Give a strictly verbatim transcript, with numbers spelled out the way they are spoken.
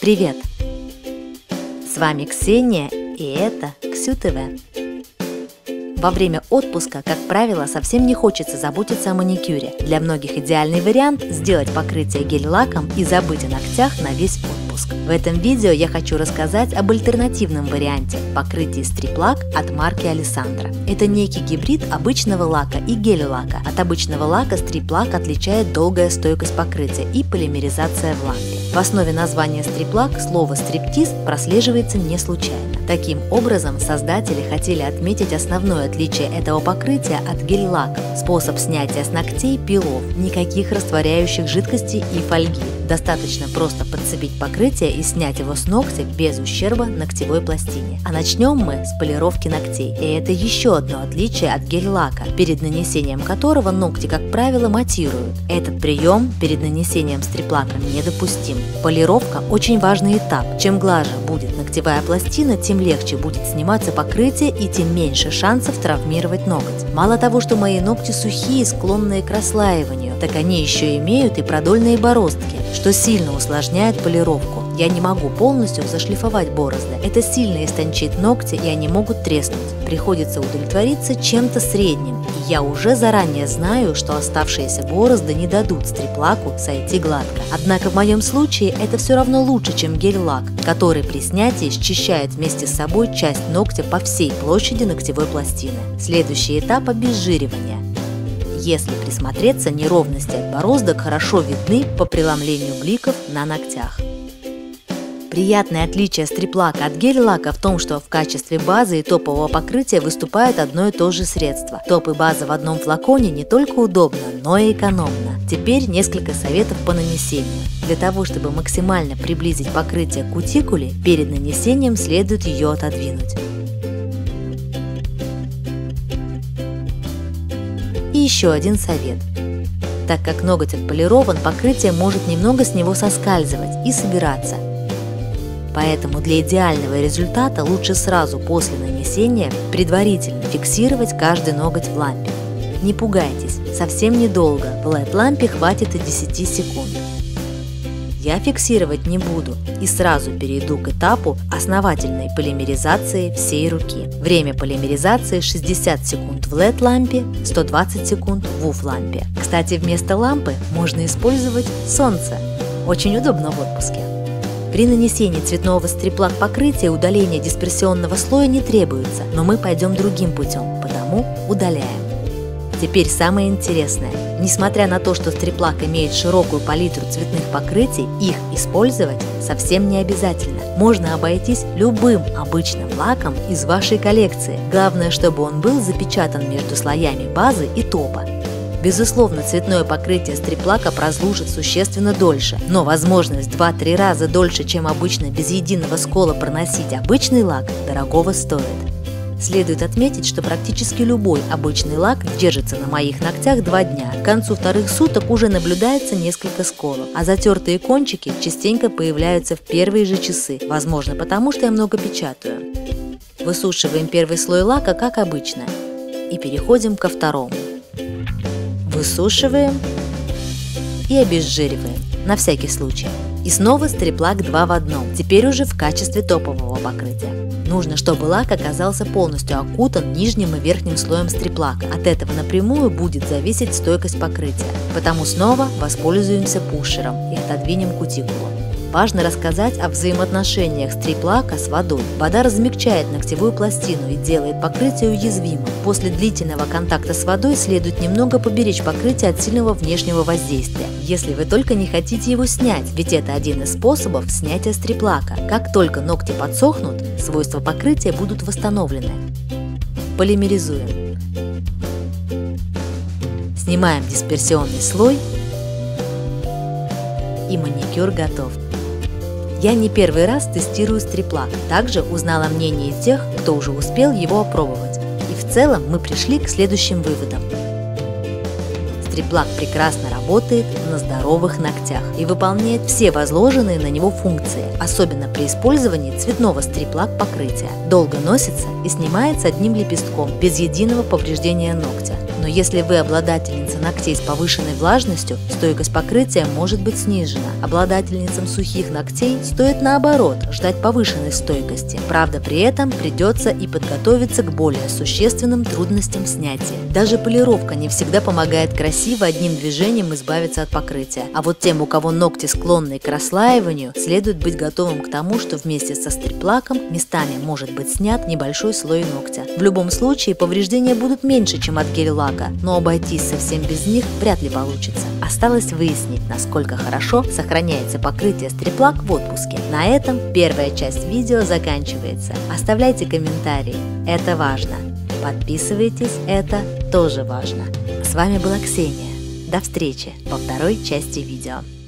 Привет! С вами Ксения, и это Ксю тэ вэ. Во время отпуска, как правило, совсем не хочется заботиться о маникюре. Для многих идеальный вариант – сделать покрытие гель-лаком и забыть о ногтях на весь отпуск. В этом видео я хочу рассказать об альтернативном варианте – покрытии стрип-лак от марки Alessandro. Это некий гибрид обычного лака и гель-лака. От обычного лака стрип-лак отличает долгая стойкость покрытия и полимеризация в лампе. В основе названия стрип-лак слово «стриптиз» прослеживается не случайно. Таким образом, создатели хотели отметить основное отличие этого покрытия от гель-лака – способ снятия с ногтей пилов, никаких растворяющих жидкостей и фольги. Достаточно просто подцепить покрытие и снять его с ногтя без ущерба ногтевой пластине. А начнем мы с полировки ногтей. И это еще одно отличие от гель-лака, перед нанесением которого ногти, как правило, матируют. Этот прием перед нанесением стрип-лака недопустим. Полировка – очень важный этап. Чем глаже будет ногтевая пластина, тем легче будет сниматься покрытие и тем меньше шансов травмировать ноготь. Мало того, что мои ногти сухие, склонные к расслаиванию, так они еще имеют и продольные бороздки, что сильно усложняет полировку. Я не могу полностью зашлифовать борозды. Это сильно истончит ногти, и они могут треснуть. Приходится удовлетвориться чем-то средним, и я уже заранее знаю, что оставшиеся борозды не дадут стрип-лаку сойти гладко. Однако в моем случае это все равно лучше, чем гель-лак, который при снятии счищает вместе с собой часть ногтя по всей площади ногтевой пластины. Следующий этап – обезжиривание. Если присмотреться, неровности от бороздок хорошо видны по преломлению бликов на ногтях. Приятное отличие стрип-лака от гель-лака в том, что в качестве базы и топового покрытия выступает одно и то же средство. Топ и база в одном флаконе не только удобно, но и экономно. Теперь несколько советов по нанесению. Для того, чтобы максимально приблизить покрытие к кутикуле, перед нанесением следует ее отодвинуть. И еще один совет. Так как ноготь отполирован, покрытие может немного с него соскальзывать и собираться. Поэтому для идеального результата лучше сразу после нанесения предварительно фиксировать каждый ноготь в лампе. Не пугайтесь, совсем недолго, в эл и ди-лампе хватит и десяти секунд. Я фиксировать не буду и сразу перейду к этапу основательной полимеризации всей руки. Время полимеризации шестьдесят секунд в эл и ди-лампе, сто двадцать секунд в ю ви-лампе. Кстати, вместо лампы можно использовать солнце. Очень удобно в отпуске. При нанесении цветного стрип-лак покрытия удаление дисперсионного слоя не требуется, но мы пойдем другим путем, потому удаляем. Теперь самое интересное. Несмотря на то, что стрип-лак имеет широкую палитру цветных покрытий, их использовать совсем не обязательно. Можно обойтись любым обычным лаком из вашей коллекции. Главное, чтобы он был запечатан между слоями базы и топа. Безусловно, цветное покрытие стрип-лака прослужит существенно дольше, но возможность в два-три раза дольше, чем обычно без единого скола проносить обычный лак, дорогого стоит. Следует отметить, что практически любой обычный лак держится на моих ногтях два дня. К концу вторых суток уже наблюдается несколько сколов, а затертые кончики частенько появляются в первые же часы, возможно, потому что я много печатаю. Высушиваем первый слой лака, как обычно, и переходим ко второму. Высушиваем и обезжириваем, на всякий случай. И снова стрип-лак два в одном, теперь уже в качестве топового покрытия. Нужно, чтобы лак оказался полностью окутан нижним и верхним слоем стрип-лака. От этого напрямую будет зависеть стойкость покрытия. Потому снова воспользуемся пушером и отодвинем кутикулу. Важно рассказать о взаимоотношениях стрип-лака с водой. Вода размягчает ногтевую пластину и делает покрытие уязвимым. После длительного контакта с водой следует немного поберечь покрытие от сильного внешнего воздействия, если вы только не хотите его снять, ведь это один из способов снятия стрип-лака. Как только ногти подсохнут, свойства покрытия будут восстановлены. Полимеризуем. Снимаем дисперсионный слой, и маникюр готов. Я не первый раз тестирую стрип-лак, также узнала мнение тех, кто уже успел его опробовать. И в целом мы пришли к следующим выводам. Стрип-лак прекрасно работает на здоровых ногтях и выполняет все возложенные на него функции, особенно при использовании цветного стрип-лак покрытия. Долго носится и снимается одним лепестком, без единого повреждения ногтя. Но если вы обладательница ногтей с повышенной влажностью, стойкость покрытия может быть снижена. Обладательницам сухих ногтей стоит наоборот ждать повышенной стойкости. Правда, при этом придется и подготовиться к более существенным трудностям снятия. Даже полировка не всегда помогает красиво одним движением избавиться от покрытия. А вот тем, у кого ногти склонны к расслаиванию, следует быть готовым к тому, что вместе со стрип-лаком местами может быть снят небольшой слой ногтя. В любом случае повреждения будут меньше, чем от гель-лака, но обойтись совсем без них вряд ли получится. Осталось выяснить, насколько хорошо сохраняется покрытие стрип-лак в отпуске. На этом первая часть видео заканчивается. Оставляйте комментарии, это важно. Подписывайтесь, это тоже важно. С вами была Ксения. До встречи во второй части видео.